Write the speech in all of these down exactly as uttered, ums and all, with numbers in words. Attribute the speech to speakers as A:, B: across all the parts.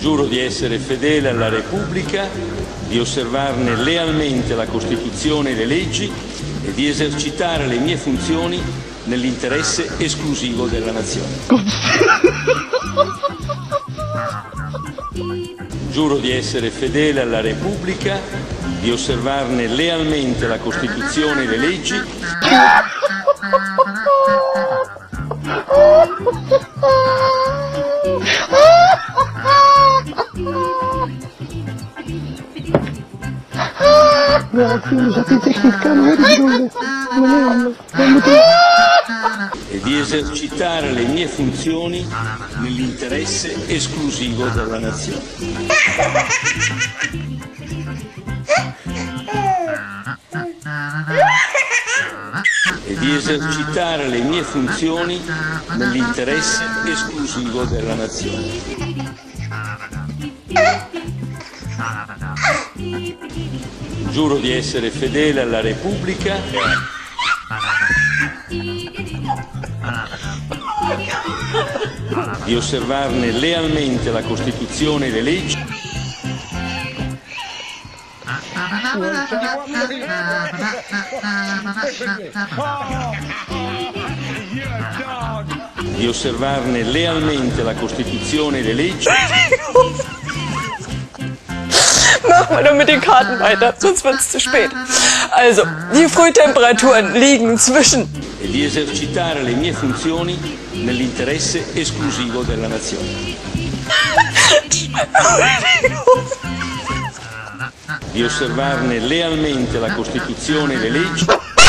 A: Giuro di essere fedele alla Repubblica, di osservarne lealmente la Costituzione e le leggi e di esercitare le mie funzioni nell'interesse esclusivo della Nazione. Giuro di essere fedele alla Repubblica, di osservarne lealmente la Costituzione e le leggi e di esercitare le mie funzioni nell'interesse esclusivo della Nazione. E di esercitare le mie funzioni nell'interesse esclusivo della Nazione. Giuro di essere fedele alla Repubblica, di osservarne lealmente la Costituzione e le leggi di osservarne lealmente la Costituzione e le leggi
B: Mach mal doch mit den Karten weiter, sonst wird's zu spät. Also, die Frühtemperaturen liegen zwischen
A: e di esercitare le mie funzioni nell'interesse esclusivo della Nazione. Di osservarne lealmente la Costituzione e le leggi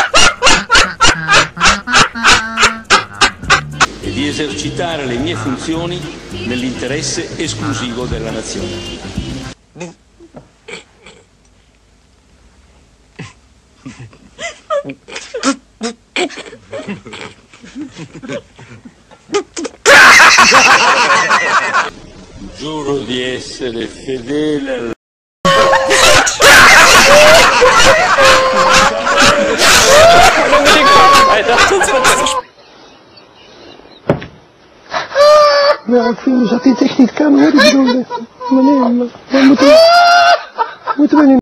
A: e di esercitare le mie funzioni nell'interesse esclusivo della Nazione. Giuro di essere fedele al...
C: Ja, ik vind dat die techniek kan hoor, ik bedoel, maar nee, maar we moeten, moeten we niet.